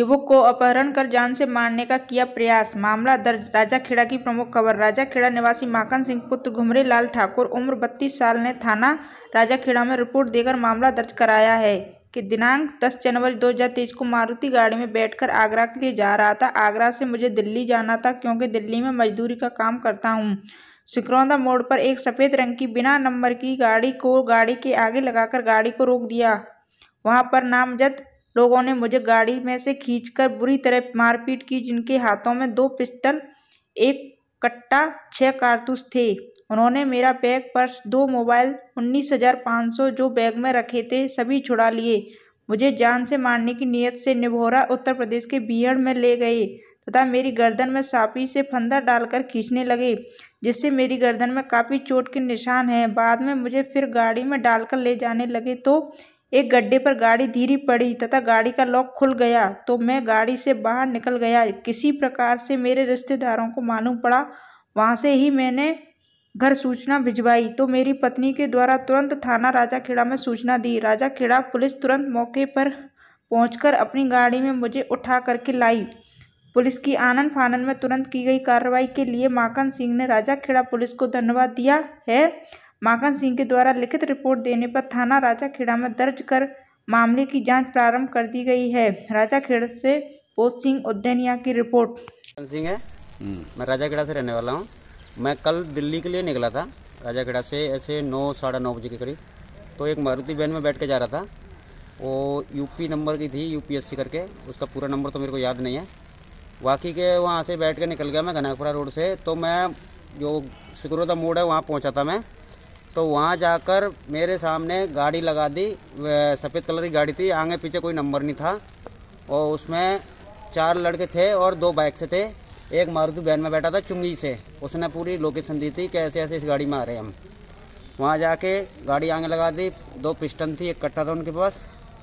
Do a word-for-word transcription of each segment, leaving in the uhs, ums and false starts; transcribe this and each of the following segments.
युवक को अपहरण कर जान से मारने का किया प्रयास, मामला दर्ज। राजाखेड़ा की प्रमुख खबर। राजाखेड़ा निवासी माखन सिंह पुत्र घुमरे लाल ठाकुर उम्र बत्तीस साल ने थाना राजाखेड़ा में रिपोर्ट देकर मामला दर्ज कराया है कि दिनांक दस जनवरी दो हज़ार तेईस को मारुति गाड़ी में बैठकर आगरा के लिए जा रहा था। आगरा से मुझे दिल्ली जाना था क्योंकि दिल्ली में मजदूरी का काम करता हूँ। सिकरौंदा मोड़ पर एक सफेद रंग की बिना नंबर की गाड़ी को गाड़ी के आगे लगाकर गाड़ी को रोक दिया। वहां पर नामजद लोगों ने मुझे गाड़ी में से खींचकर बुरी तरह मारपीट की, जिनके हाथों में दो पिस्टल, एक कट्टा, छह कारतूस थे। उन्होंने मेरा बैग, पर्स, दो मोबाइल, उन्नीस हजार पाँच सौ जो बैग में रखे थे सभी छुड़ा लिए। मुझे जान से मारने की नीयत से निभोरा उत्तर प्रदेश के बीहड़ में ले गए तथा मेरी गर्दन में साफी से फंदा डालकर खींचने लगे, जिससे मेरी गर्दन में काफी चोट के निशान हैं। बाद में मुझे फिर गाड़ी में डालकर ले जाने लगे तो एक गड्ढे पर गाड़ी धीरे पड़ी तथा गाड़ी का लॉक खुल गया तो मैं गाड़ी से बाहर निकल गया। किसी प्रकार से मेरे रिश्तेदारों को मालूम पड़ा। वहां से ही मैंने घर सूचना भिजवाई तो मेरी पत्नी के द्वारा तुरंत थाना राजाखेड़ा में सूचना दी। राजाखेड़ा पुलिस तुरंत मौके पर पहुंचकर अपनी गाड़ी में मुझे उठा करके लाई। पुलिस की आनन फानन में तुरंत की गई कार्रवाई के लिए माखन सिंह ने राजाखेड़ा पुलिस को धन्यवाद दिया है। माखन सिंह के द्वारा लिखित रिपोर्ट देने पर थाना राजाखेड़ा में दर्ज कर मामले की जांच प्रारंभ कर दी गई है। राजाखेड़ा से बोध सिंह उद्दैनिया की रिपोर्ट। माखन सिंह है, मैं राजाखेड़ा से रहने वाला हूँ। मैं कल दिल्ली के लिए निकला था राजाखेड़ा से, ऐसे नौ साढ़े नौ बजे के करीब। तो एक मारुति वैन में बैठ के जा रहा था। वो यूपी नंबर की थी, यूपीएससी करके। उसका पूरा नंबर तो मेरे को याद नहीं है। वाकई के वहाँ से बैठ के निकल गया मैं घनापुरा रोड से। तो मैं जो सिकरौंदा मोड़ है वहाँ पहुँचा था मैं। तो वहाँ जाकर मेरे सामने गाड़ी लगा दी, सफ़ेद कलर की गाड़ी थी, आगे पीछे कोई नंबर नहीं था और उसमें चार लड़के थे और दो बाइक से थे। एक मारुति वैन में बैठा था चुंगी से, उसने पूरी लोकेशन दी थी कि ऐसे ऐसे इस गाड़ी में आ रहे हैं हम। वहाँ जाके गाड़ी आगे लगा दी, दो पिस्टन थी, एक कट्टा था उनके पास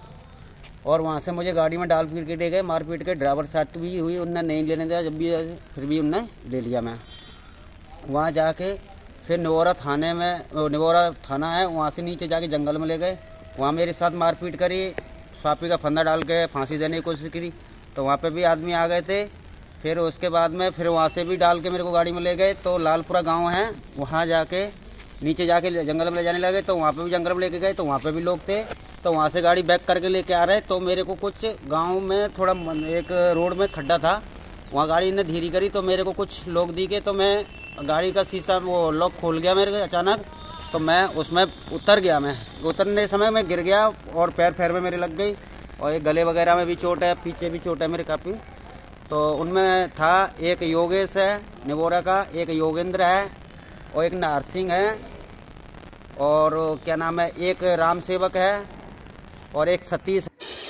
और वहाँ से मुझे गाड़ी में डाल पीट के ले गए, मार पीट के। ड्राइवर साथ भी हुई, उनने नहीं लेने दिया, जब भी फिर भी उनने ले लिया। मैं वहाँ जाके फिर निवोरा थाने में, निवोरा थाना है, वहाँ से नीचे जाके जंगल में ले गए। वहाँ मेरे साथ मारपीट करी, सापी का फंदा डाल के फांसी देने की कोशिश करी। तो वहाँ पे भी आदमी आ गए थे। फिर उसके बाद में फिर वहाँ से भी डाल के मेरे को गाड़ी में ले गए। तो लालपुरा गांव है, वहाँ जाके नीचे जाके जंगल में ले जाने लगे। तो वहाँ पे भी जंगल में लेके गए तो वहाँ पे भी लोग थे। तो वहाँ से गाड़ी बैक करके लेके आ रहे। तो मेरे को कुछ गाँव में थोड़ा एक रोड में खड्डा था, वहाँ गाड़ी ने धीरे करी तो मेरे को कुछ लोग दिखे। तो मैं गाड़ी का शीशा वो लॉक खोल गया मेरे अचानक, तो मैं उसमें उतर गया। मैं उतरने समय मैं गिर गया और पैर पैर में मेरे लग गई और एक गले वगैरह में भी चोट है, पीछे भी चोट है मेरे काफ़ी। तो उनमें था एक योगेश है निवोरा का, एक योगेंद्र है और एक नारसिंह है और क्या नाम है, एक राम सेवक है और एक सतीश।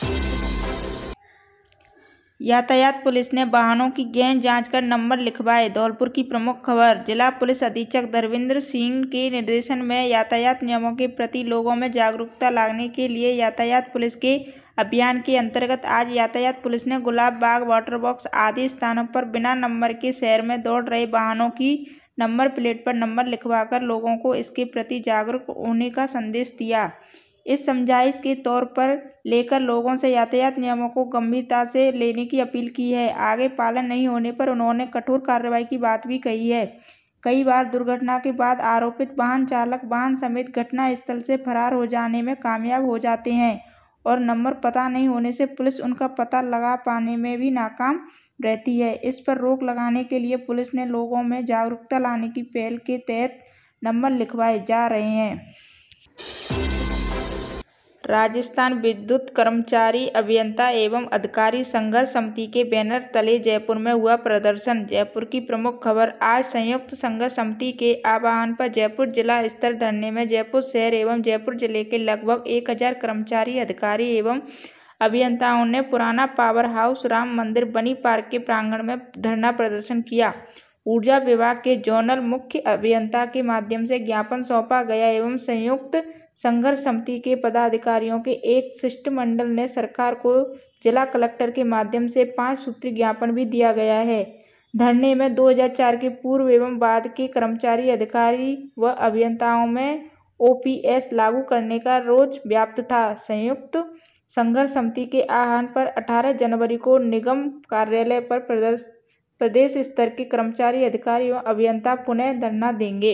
यातायात पुलिस ने वाहनों की गहन जांच कर नंबर लिखवाए। धौलपुर की प्रमुख खबर। जिला पुलिस अधीक्षक धर्मेंद्र सिंह के निर्देशन में यातायात नियमों के प्रति लोगों में जागरूकता लाने के लिए यातायात पुलिस के अभियान के अंतर्गत आज यातायात पुलिस ने गुलाब बाग, वाटर बॉक्स आदि स्थानों पर बिना नंबर के शहर में दौड़ रहे वाहनों की नंबर प्लेट पर नंबर लिखवाकर लोगों को इसके प्रति जागरूक होने का संदेश दिया। इस समझाइश के तौर पर लेकर लोगों से यातायात नियमों को गंभीरता से लेने की अपील की है। आगे पालन नहीं होने पर उन्होंने कठोर कार्रवाई की बात भी कही है। कई बार दुर्घटना के बाद आरोपित वाहन चालक वाहन समेत घटना स्थल से फरार हो जाने में कामयाब हो जाते हैं और नंबर पता नहीं होने से पुलिस उनका पता लगा पाने में भी नाकाम रहती है। इस पर रोक लगाने के लिए पुलिस ने लोगों में जागरूकता लाने की पहल के तहत नंबर लिखवाए जा रहे हैं। राजस्थान विद्युत कर्मचारी अभियंता एवं अधिकारी संघर्ष समिति के बैनर तले जयपुर में हुआ प्रदर्शन। जयपुर की प्रमुख खबर। आज संयुक्त संघर्ष समिति के आह्वान पर जयपुर जिला स्तर धरने में जयपुर शहर एवं जयपुर जिले के लगभग एक हजार कर्मचारी, अधिकारी एवं अभियंताओं ने पुराना पावर हाउस राम मंदिर बनी पार्क के प्रांगण में धरना प्रदर्शन किया। ऊर्जा विभाग के जोनल मुख्य अभियंता के माध्यम से ज्ञापन सौंपा गया एवं संयुक्त संघर्ष समिति के पदाधिकारियों के एक शिष्टमंडल ने सरकार को जिला कलेक्टर के माध्यम से पांच सूत्री ज्ञापन भी दिया गया है। धरने में दो हज़ार चार के पूर्व एवं बाद के कर्मचारी, अधिकारी व अभियंताओं में ओपीएस लागू करने का रोष व्याप्त था। संयुक्त संघर्ष समिति के आह्वान पर अठारह जनवरी को निगम कार्यालय पर प्रदेश स्तर के कर्मचारी, अधिकारी एवं अभियंता पुनः धरना देंगे।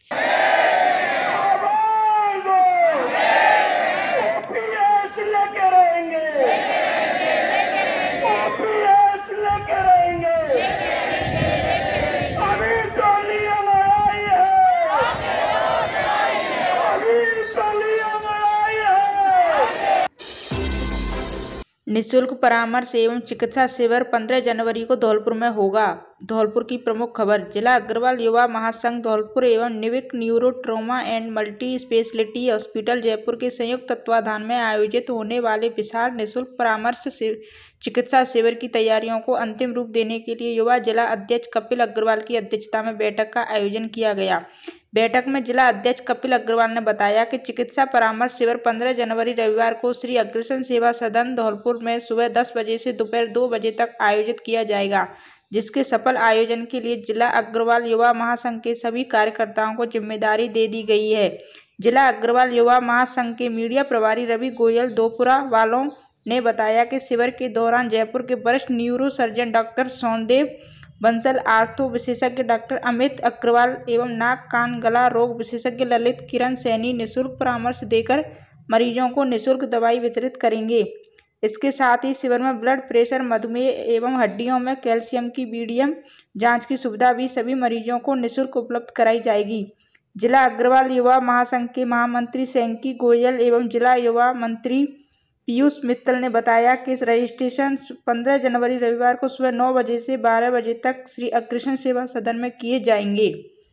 निःशुल्क परामर्श एवं चिकित्सा शिविर पंद्रह जनवरी को धौलपुर में होगा। धौलपुर की प्रमुख खबर। जिला अग्रवाल युवा महासंघ धौलपुर एवं Nivik neuro trauma and multi speciality hospital Jaipur के संयुक्त तत्वाधान में आयोजित होने वाले विशाल निःशुल्क परामर्श चिकित्सा शिविर की तैयारियों को अंतिम रूप देने के लिए युवा जिला अध्यक्ष कपिल अग्रवाल की अध्यक्षता में बैठक का आयोजन किया गया। बैठक में जिला अध्यक्ष कपिल अग्रवाल ने बताया कि चिकित्सा परामर्श शिविर पंद्रह जनवरी रविवार को श्री अग्रसर सेवा सदन धौलपुर में सुबह दस बजे से दोपहर दो बजे तक आयोजित किया जाएगा, जिसके सफल आयोजन के लिए जिला अग्रवाल युवा महासंघ के सभी कार्यकर्ताओं को जिम्मेदारी दे दी गई है। जिला अग्रवाल युवा महासंघ के मीडिया प्रभारी रवि गोयल दोपुरा वालों ने बताया कि शिविर के दौरान जयपुर के वरिष्ठ neuro surgeon doctor Sondev Bansal, ortho विशेषज्ञ डॉक्टर अमित अग्रवाल एवं नाक कान गला रोग विशेषज्ञ ललित किरण सैनी निःशुल्क परामर्श देकर मरीजों को निःशुल्क दवाई वितरित करेंगे। इसके साथ ही शिविर में ब्लड प्रेशर, मधुमेह एवं हड्डियों में कैल्शियम की बीडीएम जांच की सुविधा भी सभी मरीजों को निःशुल्क उपलब्ध कराई जाएगी। जिला अग्रवाल युवा महासंघ के महामंत्री सैंकी गोयल एवं जिला युवा मंत्री पीयूष मित्तल ने बताया कि इस रजिस्ट्रेशन पंद्रह जनवरी रविवार को सुबह नौ बजे से बारह बजे तक श्री अग्रसर सेवा सदन में किए जाएंगे।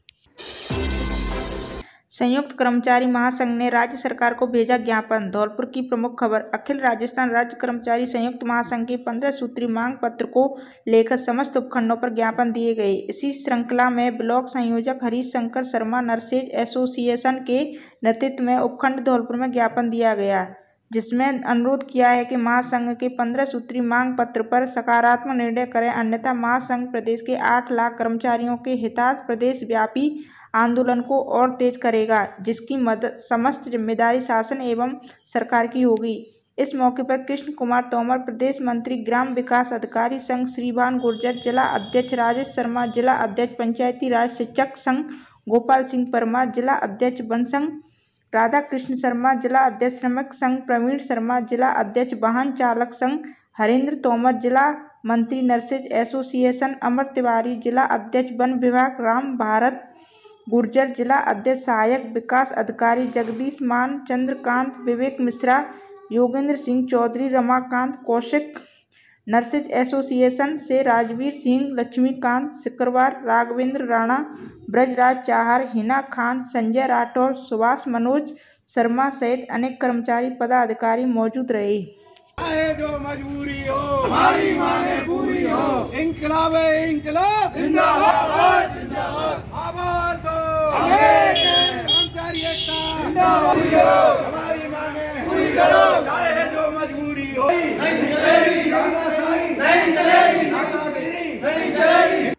संयुक्त कर्मचारी महासंघ ने राज्य सरकार को भेजा ज्ञापन। धौलपुर की प्रमुख खबर। अखिल राजस्थान राज्य कर्मचारी संयुक्त महासंघ के पंद्रह सूत्री मांग पत्र को लेकर समस्त उपखंडों पर ज्ञापन दिए गए। इसी श्रृंखला में ब्लॉक संयोजक हरीश शंकर शर्मा नर्सेज एसोसिएशन के नेतृत्व में उपखंड धौलपुर में ज्ञापन दिया गया, जिसमें अनुरोध किया है कि महासंघ के पंद्रह सूत्री मांग पत्र पर सकारात्मक निर्णय करें, अन्यथा महासंघ प्रदेश के आठ लाख कर्मचारियों के हितार्थ प्रदेश व्यापी आंदोलन को और तेज करेगा, जिसकी मदद समस्त जिम्मेदारी शासन एवं सरकार की होगी। इस मौके पर कृष्ण कुमार तोमर, प्रदेश मंत्री ग्राम विकास अधिकारी संघ श्रीभान गुर्जर, जिला अध्यक्ष राजेश शर्मा, जिला अध्यक्ष पंचायती राज शिक्षक संघ गोपाल सिंह परमार, जिला अध्यक्ष वन संघ राधा कृष्ण शर्मा, जिला अध्यक्ष श्रमिक संघ प्रवीण शर्मा, जिला अध्यक्ष वाहन चालक संघ हरेंद्र तोमर, जिला मंत्री नर्सेज एसोसिएशन अमर तिवारी, जिला अध्यक्ष वन विभाग राम भारत गुर्जर, जिला अध्यक्ष सहायक विकास अधिकारी जगदीश मान, चंद्रकांत, विवेक मिश्रा, योगेंद्र सिंह चौधरी, रमाकांत कौशिक, नर्सेज एसोसिएशन से राजवीर सिंह, लक्ष्मीकांत सिकरवार, राघवेंद्र राणा, ब्रजराज चाहर, हिना खान, संजय राठौर, सुभाष मनोज शर्मा सहित अनेक कर्मचारी पदाधिकारी मौजूद रहे। चाहे जो मजबूरी हो हमारी मांगे पूरी हो, इंकलाब इंकलाब जिंदाबाद जिंदाबाद, आवाज दो कर्मचारी एकता जिंदाबाद, हमारी मांगे पूरी करो, चाहे जो मजबूरी हो नहीं चलेगी, नहीं चलेगी, नहीं चलेगी।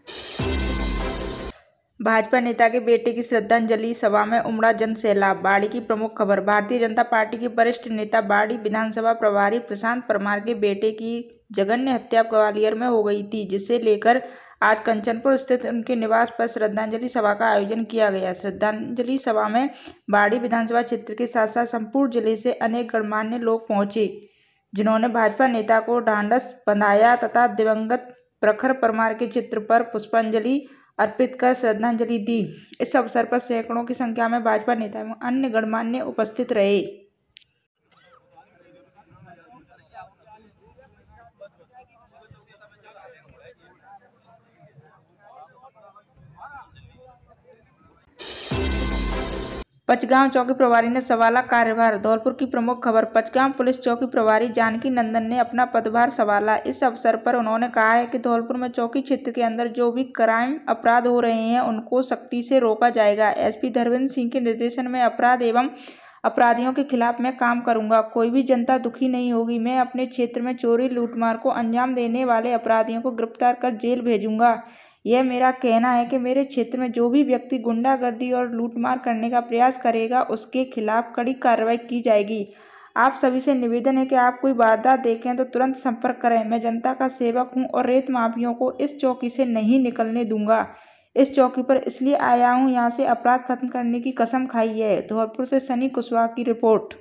भाजपा नेता के बेटे की श्रद्धांजलि सभा में उमड़ा जन सैलाब। बाड़ी की प्रमुख खबर। भारतीय जनता पार्टी के वरिष्ठ नेता बाड़ी विधानसभा प्रभारी प्रशांत परमार के बेटे की जघन्य हत्या ग्वालियर में हो गई थी, जिसे लेकर आज कंचनपुर स्थित उनके निवास पर श्रद्धांजलि सभा का आयोजन किया गया। श्रद्धांजलि सभा में बाड़ी विधानसभा क्षेत्र के साथ साथ संपूर्ण जिले से अनेक गणमान्य लोग पहुंचे, जिन्होंने भाजपा नेता को ढांढस बंधाया तथा दिवंगत प्रखर परमार के चित्र पर पुष्पांजलि अर्पित कर श्रद्धांजलि दी। इस अवसर पर सैकड़ों की संख्या में भाजपा नेता एवं अन्य गणमान्य उपस्थित रहे। पचगांव चौकी प्रभारी ने संभाला कार्यभार। धौलपुर की प्रमुख खबर। पचगांव पुलिस चौकी प्रभारी जानकी नंदन ने अपना पदभार संभाला। इस अवसर पर उन्होंने कहा है कि धौलपुर में चौकी क्षेत्र के अंदर जो भी क्राइम अपराध हो रहे हैं उनको सख्ती से रोका जाएगा। एसपी धर्मेंद्र सिंह के निर्देशन में अपराध एवं अपराधियों के खिलाफ मैं काम करूंगा। कोई भी जनता दुखी नहीं होगी। मैं अपने क्षेत्र में चोरी लूटमार को अंजाम देने वाले अपराधियों को गिरफ्तार कर जेल भेजूंगा। यह मेरा कहना है कि मेरे क्षेत्र में जो भी व्यक्ति गुंडागर्दी और लूटमार करने का प्रयास करेगा उसके खिलाफ कड़ी कार्रवाई की जाएगी। आप सभी से निवेदन है कि आप कोई वारदात देखें तो तुरंत संपर्क करें। मैं जनता का सेवक हूं और रेत माफियों को इस चौकी से नहीं निकलने दूंगा। इस चौकी पर इसलिए आया हूं, यहां से अपराध खत्म करने की कसम खाई है। धौलपुर से सनी कुशवाहा की रिपोर्ट।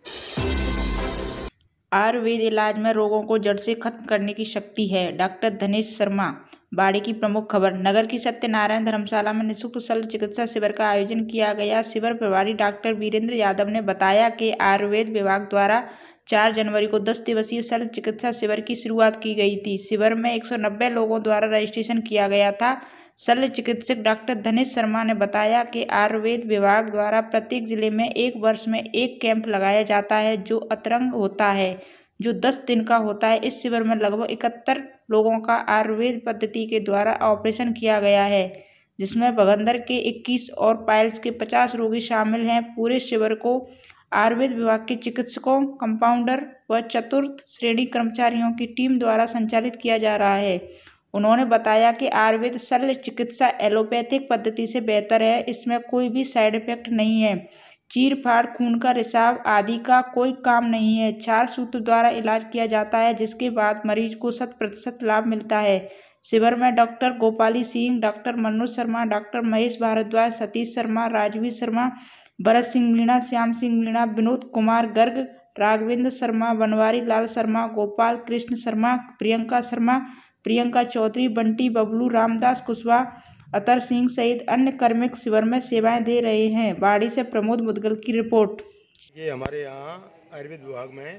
आयुर्वेद इलाज में रोगों को जड़ से खत्म करने की शक्ति है। डॉक्टर धनेश शर्मा। बाड़ी की प्रमुख खबर। नगर की सत्यनारायण धर्मशाला में निःशुल्क शल्य चिकित्सा शिविर का आयोजन किया गया। शिविर प्रभारी डॉक्टर वीरेंद्र यादव ने बताया कि आयुर्वेद विभाग द्वारा चार जनवरी को दस दिवसीय शल्य चिकित्सा शिविर की शुरुआत की गई थी। शिविर में एक सौ नब्बे लोगों द्वारा रजिस्ट्रेशन किया गया था। शल्य चिकित्सक डॉक्टर धनेश शर्मा ने बताया कि आयुर्वेद विभाग द्वारा प्रत्येक जिले में एक वर्ष में एक कैंप लगाया जाता है जो अंतरंग होता है, जो दस दिन का होता है। इस शिविर में लगभग इकहत्तर लोगों का आयुर्वेद पद्धति के द्वारा ऑपरेशन किया गया है, जिसमें भगंदर के इक्कीस और पाइल्स के पचास रोगी शामिल हैं। पूरे शिविर को आयुर्वेद विभाग के चिकित्सकों, कंपाउंडर व चतुर्थ श्रेणी कर्मचारियों की टीम द्वारा संचालित किया जा रहा है। उन्होंने बताया कि आयुर्वेद शल्य चिकित्सा एलोपैथिक पद्धति से बेहतर है। इसमें कोई भी साइड इफेक्ट नहीं है। चीर फाड़, खून का रिसाव आदि का कोई काम नहीं है। चार सूत्र द्वारा इलाज किया जाता है, जिसके बाद मरीज को शत प्रतिशत लाभ मिलता है। शिविर में doctor Gopali Singh, doctor Manoj Sharma, doctor Mahesh Bhardwaj, Satish Sharma, Rajveer Sharma, Bharat Singh Meena, Shyam Singh Meena, Vinod Kumar Garg, Raghavendra Sharma, Banwari Lal Sharma, Gopal Krishna Sharma, Priyanka Sharma, Priyanka Chaudhary, Bunty Bablu, Ramdas Kushwaha, Atar Singh सहित अन्य कार्मिक शिविर में सेवाएं दे रहे हैं। बाड़ी से प्रमोद मुदगल की रिपोर्ट। ये हमारे यहाँ आयुर्वेद विभाग में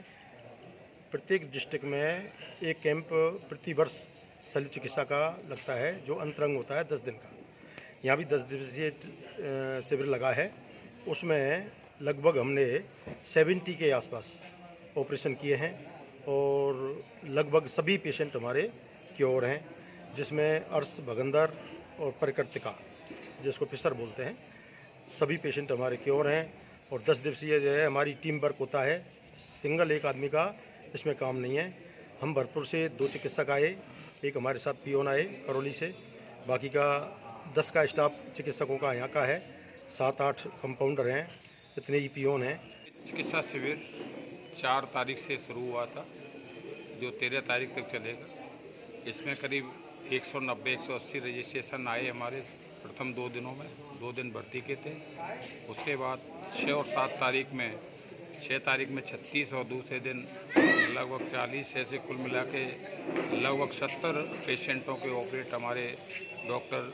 प्रत्येक डिस्ट्रिक्ट में एक कैंप प्रति वर्ष शल्य चिकित्सा का लगता है, जो अंतरंग होता है दस दिन का। यहाँ भी दस दिवसीय शिविर लगा है। उसमें लगभग हमने सत्तर के आसपास ऑपरेशन किए हैं और लगभग सभी पेशेंट हमारे क्योर हैं, जिसमें अर्श, भगंदर और परिकृतिका, जिसको पिसर बोलते हैं, सभी पेशेंट हमारे क्योर हैं। और दस दिवसीय जो है हमारी टीम वर्क होता है। सिंगल एक आदमी का इसमें काम नहीं है। हम भरतपुर से दो चिकित्सक आए, एक हमारे साथ पियोन आए करौली से, बाकी का दस का स्टाफ चिकित्सकों का यहाँ का है, सात आठ कंपाउंडर हैं, इतने ही पियोन हैं। चिकित्सा शिविर चार तारीख से शुरू हुआ था, जो तेरह तारीख तक चलेगा। इसमें करीब एक सौ नब्बे एक सौ अस्सी रजिस्ट्रेशन आए हमारे प्रथम दो दिनों में। दो दिन भर्ती के थे। उसके बाद छः और सात तारीख में छः तारीख में छत्तीस और दूसरे दिन लगभग चालीस, ऐसे कुल मिला के लगभग सत्तर पेशेंटों के ऑपरेट हमारे डॉक्टर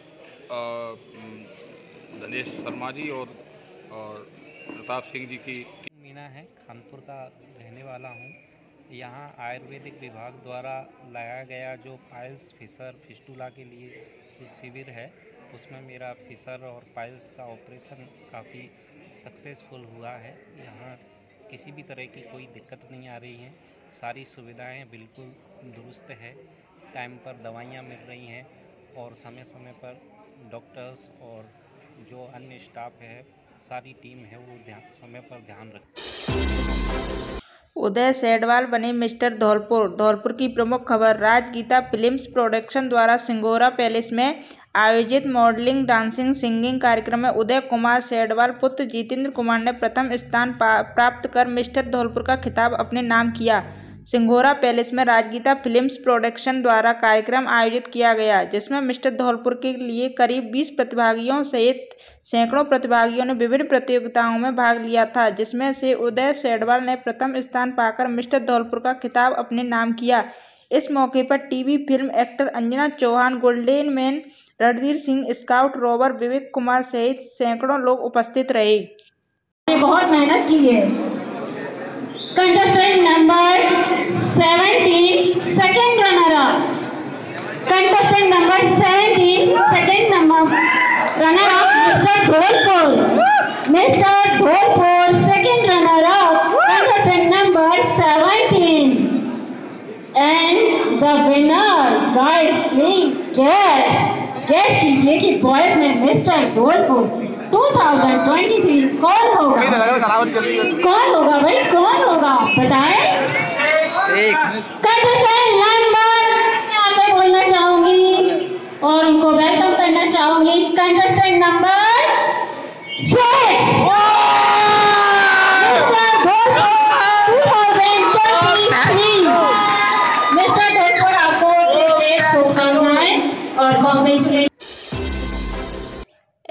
धनेश शर्मा जी और, और प्रताप सिंह जी की। मीना है, खानपुर का रहने वाला हूँ। यहाँ आयुर्वेदिक विभाग द्वारा लगाया गया जो पाइल्स, फिशर, फिस्टुला के लिए जो शिविर है, उसमें मेरा फिशर और पाइल्स का ऑपरेशन काफ़ी सक्सेसफुल हुआ है। यहाँ किसी भी तरह की कोई दिक्कत नहीं आ रही है। सारी सुविधाएं बिल्कुल दुरुस्त है। टाइम पर दवाइयाँ मिल रही हैं और समय समय पर डॉक्टर्स और जो अन्य स्टाफ है, सारी टीम है, वो ध्यान समय पर ध्यान रखती है। उदय सेडवाल बने मिस्टर धौलपुर। धौलपुर की प्रमुख खबर। राजगीता फिल्म्स प्रोडक्शन द्वारा सिंगोरा पैलेस में आयोजित मॉडलिंग, डांसिंग, सिंगिंग कार्यक्रम में उदय कुमार सेडवाल पुत्र जितेंद्र कुमार ने प्रथम स्थान प्राप्त कर मिस्टर धौलपुर का खिताब अपने नाम किया। सिंगोरा पैलेस में राजगीता फिल्म्स प्रोडक्शन द्वारा कार्यक्रम आयोजित किया गया, जिसमें मिस्टर धौलपुर के लिए करीब बीस प्रतिभागियों सहित सैकड़ों प्रतिभागियों ने विभिन्न प्रतियोगिताओं में भाग लिया था, जिसमें से उदय सेडवाल ने प्रथम स्थान पाकर मिस्टर धौलपुर का खिताब अपने नाम किया। इस मौके पर TV film actor Anjana Chauhan, golden man Randhir Singh, scout rover Vivek Kumar सहित सैकड़ों लोग उपस्थित रहे। बहुत मेहनत की है। Contestant number seventeen, second runner up. Contestant number seventeen, second number runner up mister Dholpur. Mister Dholpur second runner up, contestant number seventeen. And the winner, guys please guess guess कीजिए कि बॉयज में मिस्टर धौलपुर दो हज़ार तेईस कौन होगा? कौन होगा भाई, कौन होगा बताएं? कंटेस्टेंट नंबर आगे बोलना चाहूंगी और उनको वेलकम करना चाहूंगी। Contestant number six, mister Dholpur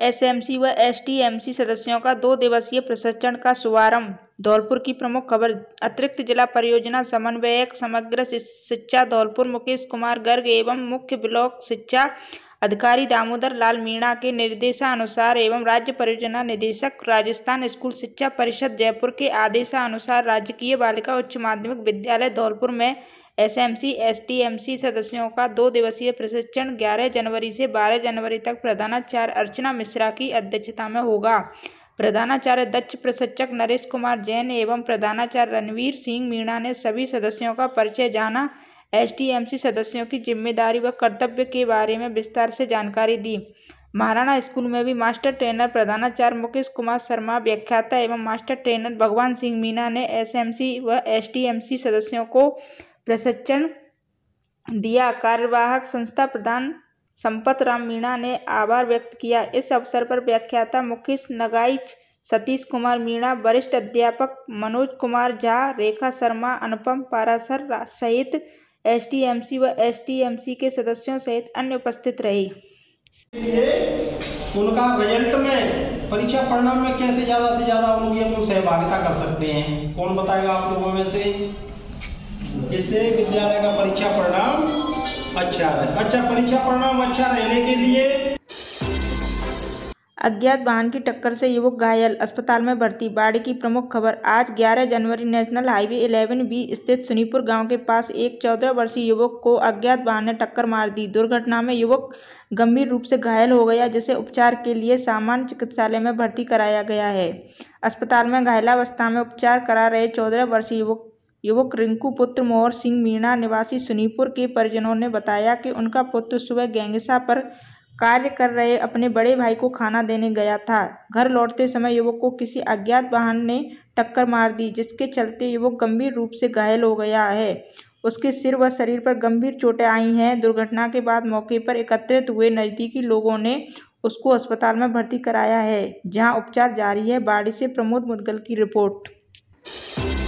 SMC व एसटीएमसी सदस्यों का दो दिवसीय प्रशिक्षण का शुभारंभ। धौलपुर की प्रमुख खबर। अतिरिक्त जिला परियोजना समन्वयक समग्र शिक्षा धौलपुर मुकेश कुमार गर्ग एवं मुख्य ब्लॉक शिक्षा अधिकारी दामोदर लाल मीणा के निर्देशानुसार एवं राज्य परियोजना निदेशक राजस्थान स्कूल शिक्षा परिषद जयपुर के आदेशानुसार राजकीय बालिका उच्च माध्यमिक विद्यालय धौलपुर में एसएमसी एसटीएमसी सदस्यों का दो दिवसीय प्रशिक्षण ग्यारह जनवरी से बारह जनवरी तक प्रधानाचार्य अर्चना मिश्रा की अध्यक्षता में होगा। प्रधानाचार्य दक्ष प्रशिक्षक नरेश कुमार जैन एवं प्रधानाचार्य रणवीर सिंह मीणा ने सभी सदस्यों का परिचय जाना, एसटीएमसी सदस्यों की जिम्मेदारी व कर्तव्य के बारे में विस्तार से जानकारी दी। महाराणा स्कूल में भी मास्टर ट्रेनर प्रधानाचार्य मुकेश कुमार शर्मा, व्याख्याता एवं मास्टर ट्रेनर भगवान सिंह मीणा ने एसएमसी व एसटीएमसी सदस्यों को प्रशिक्षण दिया। कार्यवाहक संस्था प्रधान संपत राम मीणा ने आभार व्यक्त किया। इस अवसर पर व्याख्याता मुकेश नगाइच, सतीश कुमार मीणा, वरिष्ठ अध्यापक मनोज कुमार झा, रेखा शर्मा, अनुपम पारासर सहित एसटीएमसी व एसटीएमसी के सदस्यों सहित अन्य उपस्थित रहे। उनका रिजल्ट में परीक्षा परिणाम में कैसे ज्यादा से ज्यादा उन लोग अपनी सहभागिता कर सकते हैं, कौन बताएगा आप लोगों में से, जिससे विद्यालय का परीक्षा परिणाम अच्छा रहे। अच्छा, परीक्षा परिणाम अच्छा रहने के लिए अज्ञात वाहन की टक्कर से युवक घायल, अस्पताल में भर्ती। बाढ़ की प्रमुख खबर। आज ग्यारह जनवरी नेशनल हाईवे ग्यारह बी स्थित सुनीपुर गांव के पास एक चौदह वर्षीय युवक को अज्ञात वाहन ने टक्कर मार दी। दुर्घटना में युवक गंभीर रूप से घायल हो गया, जिसे उपचार के लिए सामान्य चिकित्सालय में भर्ती कराया गया है। अस्पताल में घायलावस्था में उपचार करा रहे चौदह वर्षीय युवक युवक रिंकू पुत्र मोहर सिंह मीणा निवासी सुनीपुर के परिजनों ने बताया कि उनका पुत्र सुबह गैंगसा पर कार्य कर रहे अपने बड़े भाई को खाना देने गया था। घर लौटते समय युवक को किसी अज्ञात वाहन ने टक्कर मार दी, जिसके चलते युवक गंभीर रूप से घायल हो गया है। उसके सिर व शरीर पर गंभीर चोटें आई हैं। दुर्घटना के बाद मौके पर एकत्रित हुए नजदीकी लोगों ने उसको अस्पताल में भर्ती कराया है, जहां उपचार जारी है। बाड़ी से प्रमोद मुदगल की रिपोर्ट।